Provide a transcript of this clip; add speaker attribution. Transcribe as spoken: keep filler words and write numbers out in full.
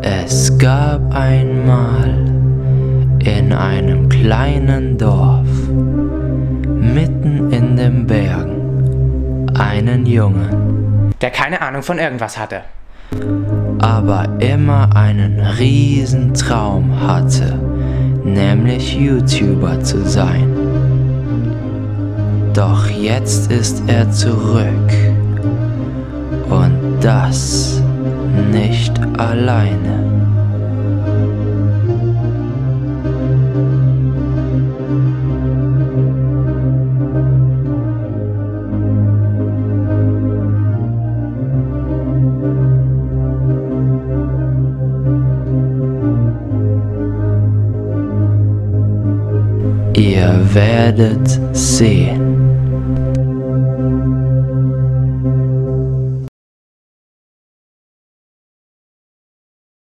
Speaker 1: Es gab einmal in einem kleinen Dorf, mitten in den Bergen, einen Jungen,
Speaker 2: der keine Ahnung von irgendwas hatte,
Speaker 1: aber immer einen riesen Traum hatte, nämlich YouTuber zu sein. Doch jetzt ist er zurück und das nicht alleine. Ihr werdet sehen.